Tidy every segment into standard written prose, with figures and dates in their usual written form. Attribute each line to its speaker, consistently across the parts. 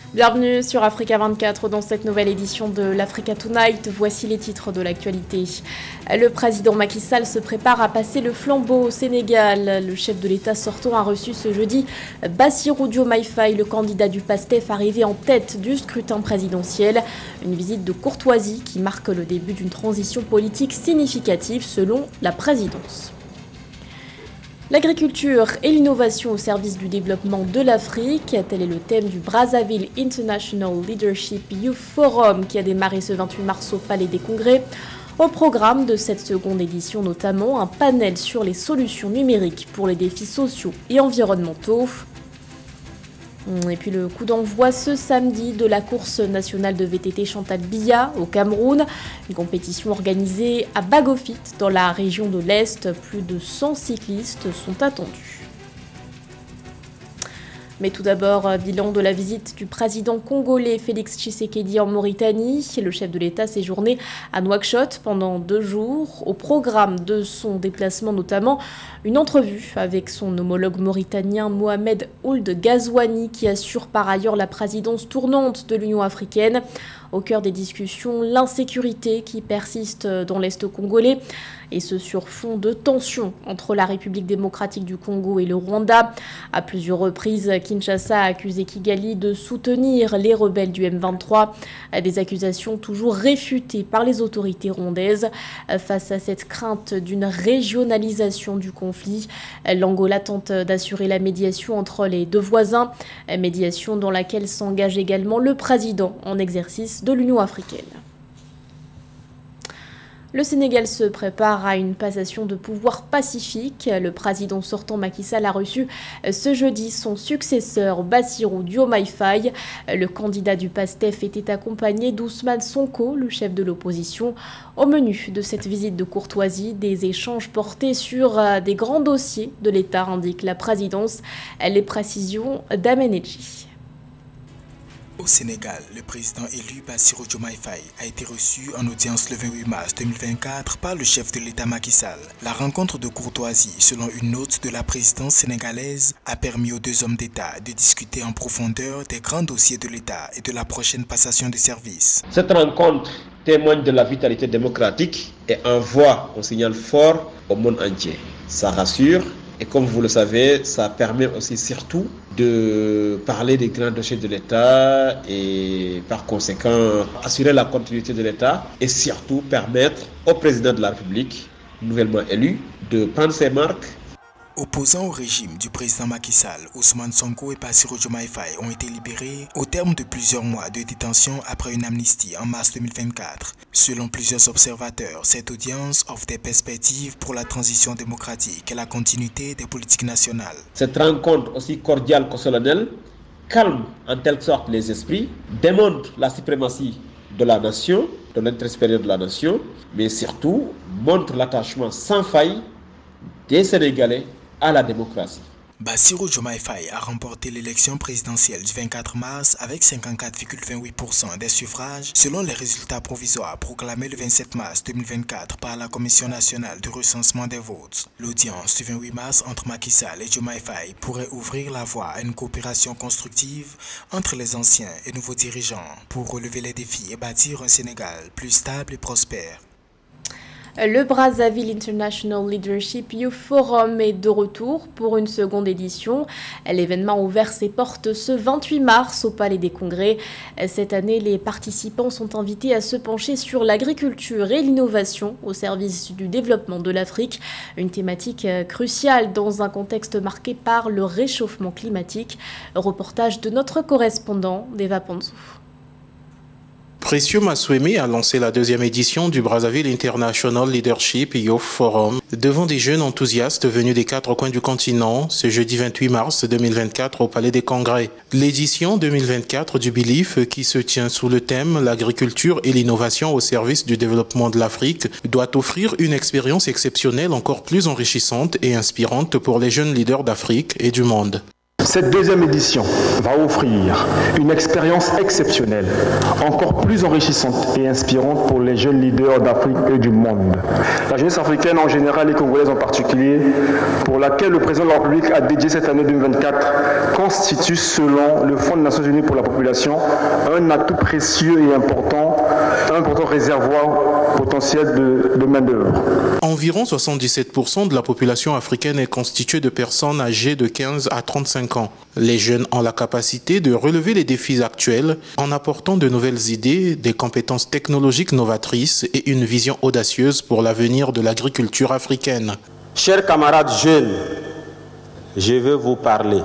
Speaker 1: Bienvenue sur Africa 24 dans cette nouvelle édition de l'Africa Tonight. Voici les titres de l'actualité. Le président Macky Sall se prépare à passer le flambeau au Sénégal. Le chef de l'État sortant a reçu ce jeudi Bassirou Diomaye Faye, le candidat du PASTEF arrivé en tête du scrutin présidentiel. Une visite de courtoisie qui marque le début d'une transition politique significative selon la présidence. L'agriculture et l'innovation au service du développement de l'Afrique, tel est le thème du Brazzaville International Leadership Youth Forum qui a démarré ce 28 mars au Palais des Congrès. Au programme de cette seconde édition notamment, un panel sur les solutions numériques pour les défis sociaux et environnementaux. Et puis le coup d'envoi ce samedi de la course nationale de VTT Chantal Biya au Cameroun, une compétition organisée à Bagofit dans la région de l'Est. Plus de 100 cyclistes sont attendus. Mais tout d'abord, bilan de la visite du président congolais Félix Tshisekedi en Mauritanie. Le chef de l'État séjournait à Nouakchott pendant 2 jours. Au programme de son déplacement notamment, une entrevue avec son homologue mauritanien Mohamed Ould Ghazouani qui assure par ailleurs la présidence tournante de l'Union africaine. Au cœur des discussions, l'insécurité qui persiste dans l'Est congolais, et ce sur fond de tensions entre la République démocratique du Congo et le Rwanda. À plusieurs reprises, Kinshasa a accusé Kigali de soutenir les rebelles du M23, des accusations toujours réfutées par les autorités rwandaises. Face à cette crainte d'une régionalisation du conflit, l'Angola tente d'assurer la médiation entre les deux voisins, médiation dans laquelle s'engage également le président en exercice de l'Union africaine. Le Sénégal se prépare à une passation de pouvoir pacifique. Le président sortant Macky Sall a reçu ce jeudi son successeur Bassirou Diomaye Faye. Le candidat du PASTEF était accompagné d'Ousmane Sonko, le chef de l'opposition. Au menu de cette visite de courtoisie, des échanges portés sur des grands dossiers de l'État, indique la présidence. Les précisions d'Amenedji.
Speaker 2: Au Sénégal, le président élu Bassirou Diomaye Faye a été reçu en audience le 28 mars 2024 par le chef de l'État Macky Sall. La rencontre de courtoisie, selon une note de la présidence sénégalaise, a permis aux deux hommes d'État de discuter en profondeur des grands dossiers de l'État et de la prochaine passation de services.
Speaker 3: Cette rencontre témoigne de la vitalité démocratique et envoie un signal fort au monde entier. Ça rassure. Et comme vous le savez, ça permet aussi surtout de parler des grands dossiers de l'État et par conséquent assurer la continuité de l'État et surtout permettre au président de la République, nouvellement élu, de prendre ses marques.
Speaker 2: Opposants au régime du président Macky Sall, Ousmane Sonko et Bassirou Diomaye Faye ont été libérés au terme de plusieurs mois de détention après une amnistie en mars 2024. Selon plusieurs observateurs, cette audience offre des perspectives pour la transition démocratique et la continuité des politiques nationales.
Speaker 3: Cette rencontre aussi cordiale que solennelle calme en quelque sorte les esprits, démontre la suprématie de la nation, de l'intérêt supérieur de la nation, mais surtout montre l'attachement sans faille des Sénégalais à la démocratie.
Speaker 2: Bassirou Diomaye Faye a remporté l'élection présidentielle du 24 mars avec 54,28% des suffrages selon les résultats provisoires proclamés le 27 mars 2024 par la Commission nationale de recensement des votes. L'audience du 28 mars entre Macky Sall et Diomaye Faye pourrait ouvrir la voie à une coopération constructive entre les anciens et nouveaux dirigeants pour relever les défis et bâtir un Sénégal plus stable et prospère.
Speaker 1: Le Brazzaville International Leadership Youth Forum est de retour pour une seconde édition. L'événement a ouvert ses portes ce 28 mars au Palais des Congrès. Cette année, les participants sont invités à se pencher sur l'agriculture et l'innovation au service du développement de l'Afrique. Une thématique cruciale dans un contexte marqué par le réchauffement climatique. Reportage de notre correspondant Deva Panzou.
Speaker 4: Précieux Maswemi a lancé la deuxième édition du Brazzaville International Leadership Youth Forum devant des jeunes enthousiastes venus des 4 coins du continent ce jeudi 28 mars 2024 au Palais des Congrès. L'édition 2024 du BELIF, qui se tient sous le thème « L'agriculture et l'innovation au service du développement de l'Afrique » doit offrir une expérience exceptionnelle encore plus enrichissante et inspirante pour les jeunes leaders d'Afrique et du monde.
Speaker 5: Cette deuxième édition va offrir une expérience exceptionnelle, encore plus enrichissante et inspirante pour les jeunes leaders d'Afrique et du monde. La jeunesse africaine en général et congolaise en particulier, pour laquelle le président de la République a dédié cette année 2024, constitue selon le Fonds des Nations Unies pour la population un atout précieux et important, un important réservoir potentiel de main-d'œuvre.
Speaker 4: Environ 77% de la population africaine est constituée de personnes âgées de 15 à 35 ans. Les jeunes ont la capacité de relever les défis actuels en apportant de nouvelles idées, des compétences technologiques novatrices et une vision audacieuse pour l'avenir de l'agriculture africaine.
Speaker 6: Chers camarades jeunes, je veux vous parler,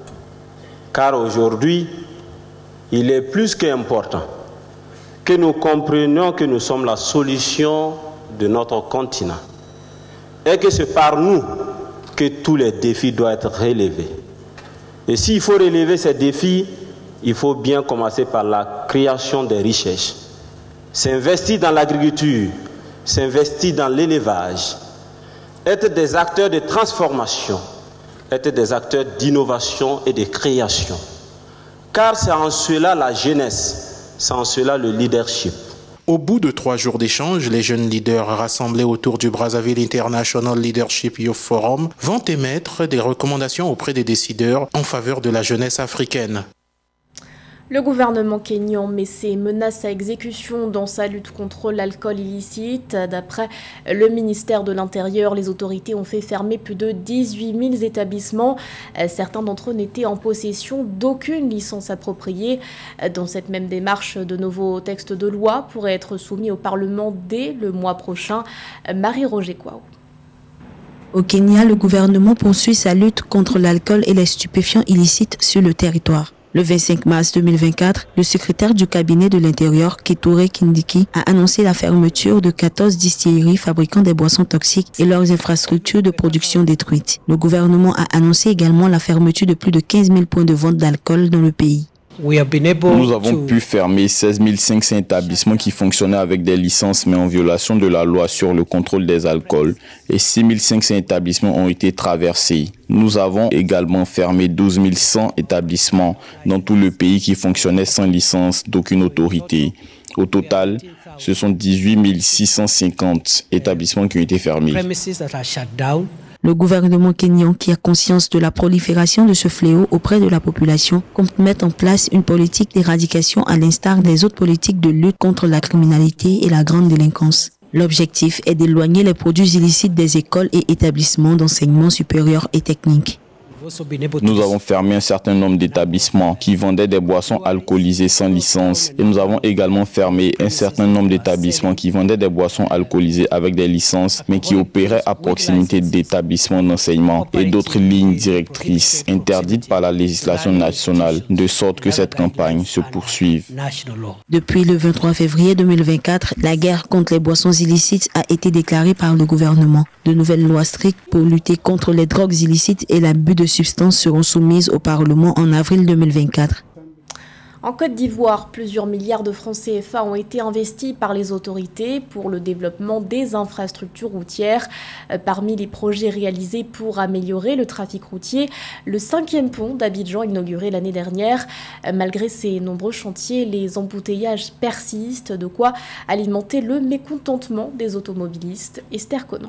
Speaker 6: car aujourd'hui, il est plus qu'important que nous comprenions que nous sommes la solution de notre continent et que c'est par nous que tous les défis doivent être relevés. Et s'il faut relever ces défis, il faut bien commencer par la création des richesses. S'investir dans l'agriculture, s'investir dans l'élevage, être des acteurs de transformation, être des acteurs d'innovation et de création. Car c'est en cela la jeunesse, c'est en cela le leadership.
Speaker 4: Au bout de 3 jours d'échange, les jeunes leaders rassemblés autour du Brazzaville International Leadership Youth Forum vont émettre des recommandations auprès des décideurs en faveur de la jeunesse africaine.
Speaker 1: Le gouvernement kényan met ses menaces à exécution dans sa lutte contre l'alcool illicite. D'après le ministère de l'Intérieur, les autorités ont fait fermer plus de 18 000 établissements. Certains d'entre eux n'étaient en possession d'aucune licence appropriée. Dans cette même démarche, de nouveaux textes de loi pourraient être soumis au Parlement dès le mois prochain. Marie-Roger Kouaou.
Speaker 7: Au Kenya, le gouvernement poursuit sa lutte contre l'alcool et les stupéfiants illicites sur le territoire. Le 25 mars 2024, le secrétaire du cabinet de l'Intérieur, Kithure Kindiki, a annoncé la fermeture de 14 distilleries fabriquant des boissons toxiques et leurs infrastructures de production détruites. Le gouvernement a annoncé également la fermeture de plus de 15 000 points de vente d'alcool dans le pays.
Speaker 8: Nous avons pu fermer 16 500 établissements qui fonctionnaient avec des licences mais en violation de la loi sur le contrôle des alcools et 6 500 établissements ont été traversés. Nous avons également fermé 12 100 établissements dans tout le pays qui fonctionnaient sans licence d'aucune autorité. Au total, ce sont 18 650 établissements qui ont été fermés.
Speaker 7: Le gouvernement kényan, qui a conscience de la prolifération de ce fléau auprès de la population, compte mettre en place une politique d'éradication à l'instar des autres politiques de lutte contre la criminalité et la grande délinquance. L'objectif est d'éloigner les produits illicites des écoles et établissements d'enseignement supérieur et technique.
Speaker 8: Nous avons fermé un certain nombre d'établissements qui vendaient des boissons alcoolisées sans licence et nous avons également fermé un certain nombre d'établissements qui vendaient des boissons alcoolisées avec des licences mais qui opéraient à proximité d'établissements d'enseignement et d'autres lignes directrices interdites par la législation nationale, de sorte que cette campagne se poursuive.
Speaker 7: Depuis le 23 février 2024, la guerre contre les boissons illicites a été déclarée par le gouvernement. De nouvelles lois strictes pour lutter contre les drogues illicites et l'abus de substances seront soumises au Parlement en avril 2024.
Speaker 1: En Côte d'Ivoire, plusieurs milliards de francs CFA ont été investis par les autorités pour le développement des infrastructures routières. Parmi les projets réalisés pour améliorer le trafic routier, le 5e pont d'Abidjan inauguré l'année dernière. Malgré ces nombreux chantiers, les embouteillages persistent, de quoi alimenter le mécontentement des automobilistes. Esther Conan.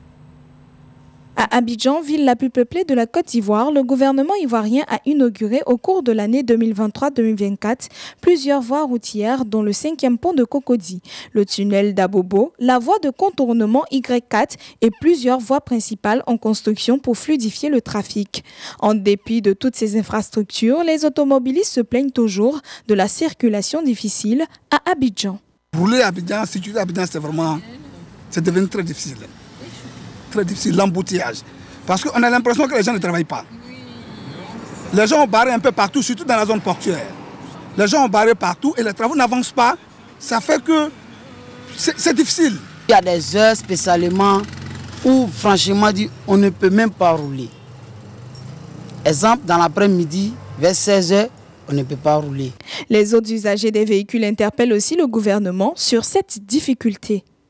Speaker 9: À Abidjan, ville la plus peuplée de la Côte d'Ivoire, le gouvernement ivoirien a inauguré au cours de l'année 2023-2024 plusieurs voies routières dont le 5e pont de Cocody, le tunnel d'Abobo, la voie de contournement Y4 et plusieurs voies principales en construction pour fluidifier le trafic. En dépit de toutes ces infrastructures, les automobilistes se plaignent toujours de la circulation difficile à Abidjan.
Speaker 10: Rouler à Abidjan, circuler à Abidjan, c'est devenu très difficile. Très difficile, l'embouteillage. Parce qu'on a l'impression que les gens ne travaillent pas. Les gens ont barré un peu partout, surtout dans la zone portuaire. Les gens ont barré partout et les travaux n'avancent pas. Ça fait que c'est difficile.
Speaker 11: Il y a des heures spécialement où franchement on ne peut même pas rouler. Exemple, dans l'après-midi, vers 16h, on ne peut pas rouler.
Speaker 9: Les autres usagers des véhicules interpellent aussi le gouvernement sur cette difficulté.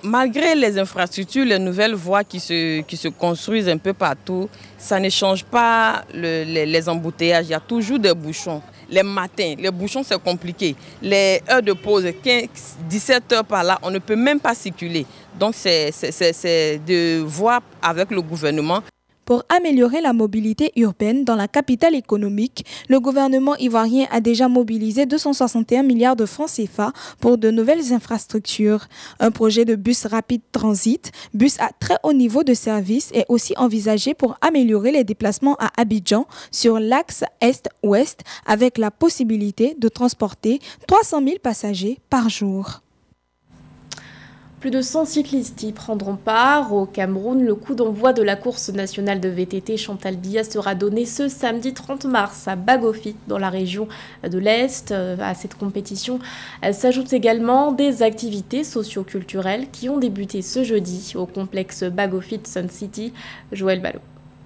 Speaker 12: Malgré les infrastructures, les nouvelles voies qui se construisent un peu partout, ça ne change pas les embouteillages. Il y a toujours des bouchons. Les matins, les bouchons, c'est compliqué. Les heures de pause, 17 heures par là, on ne peut même pas circuler. Donc, c'est de voir avec le gouvernement.
Speaker 9: Pour améliorer la mobilité urbaine dans la capitale économique, le gouvernement ivoirien a déjà mobilisé 261 milliards de francs CFA pour de nouvelles infrastructures. Un projet de bus rapide transit, bus à très haut niveau de service, est aussi envisagé pour améliorer les déplacements à Abidjan sur l'axe Est-Ouest avec la possibilité de transporter 300 000 passagers par jour.
Speaker 1: Plus de 100 cyclistes y prendront part. Au Cameroun, le coup d'envoi de la course nationale de VTT Chantal Biya sera donné ce samedi 30 mars à Bagofit, dans la région de l'Est. À cette compétition s'ajoutent également des activités socio-culturelles qui ont débuté ce jeudi au complexe Bagofit Sun City. Joël Ballot.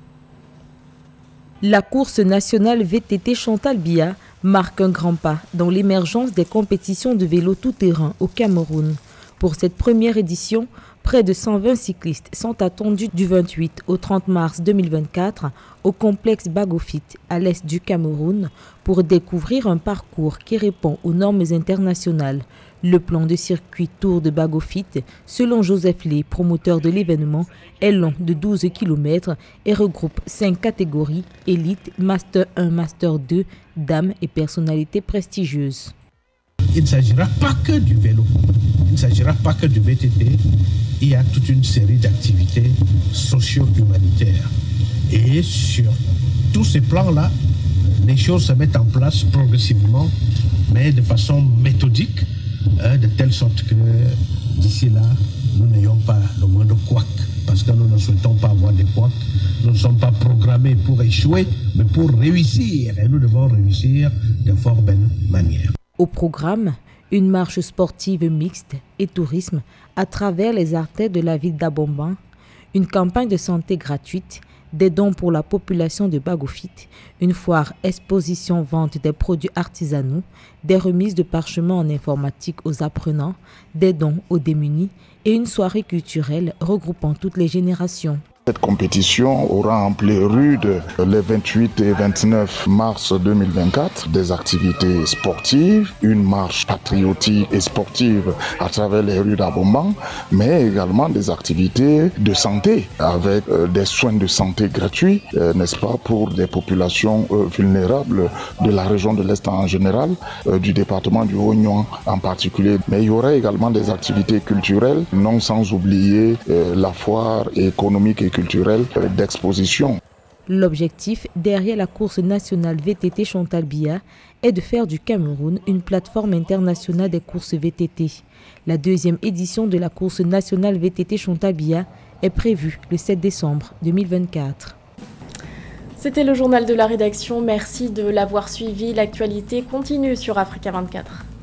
Speaker 13: La course nationale VTT Chantal Biya marque un grand pas dans l'émergence des compétitions de vélo tout-terrain au Cameroun. Pour cette première édition, près de 120 cyclistes sont attendus du 28 au 30 mars 2024 au complexe Bagofit à l'est du Cameroun pour découvrir un parcours qui répond aux normes internationales. Le plan de circuit Tour de Bagofit, selon Joseph Lé, promoteur de l'événement, est long de 12 km et regroupe 5 catégories, élite, Master 1, Master 2, dames et personnalités prestigieuses.
Speaker 14: Il ne s'agira pas que du vélo, il ne s'agira pas que du VTT, il y a toute une série d'activités socio-humanitaires. Et sur tous ces plans-là, les choses se mettent en place progressivement, mais de façon méthodique, de telle sorte que d'ici là, nous n'ayons pas le moindre couac, parce que nous ne souhaitons pas avoir des couacs. Nous ne sommes pas programmés pour échouer, mais pour réussir, et nous devons réussir de fort belle manière.
Speaker 13: Au programme, une marche sportive mixte et tourisme à travers les artères de la ville d'Abomban, une campagne de santé gratuite, des dons pour la population de Bagofit, une foire exposition vente des produits artisanaux, des remises de parchemins en informatique aux apprenants, des dons aux démunis et une soirée culturelle regroupant toutes les générations.
Speaker 15: Cette compétition aura en prélude les 28 et 29 mars 2024 des activités sportives, une marche patriotique et sportive à travers les rues d'Abomban, mais également des activités de santé avec des soins de santé gratuits, n'est-ce pas, pour des populations vulnérables de la région de l'Est en général, du département du Haut-Nyon en particulier. Mais il y aura également des activités culturelles, non sans oublier la foire économique et culturelle d'exposition.
Speaker 13: L'objectif derrière la course nationale VTT Chantal Biya est de faire du Cameroun une plateforme internationale des courses VTT. La deuxième édition de la course nationale VTT Chantal Biya est prévue le 7 décembre 2024.
Speaker 1: C'était le journal de la rédaction. Merci de l'avoir suivi. L'actualité continue sur Africa 24.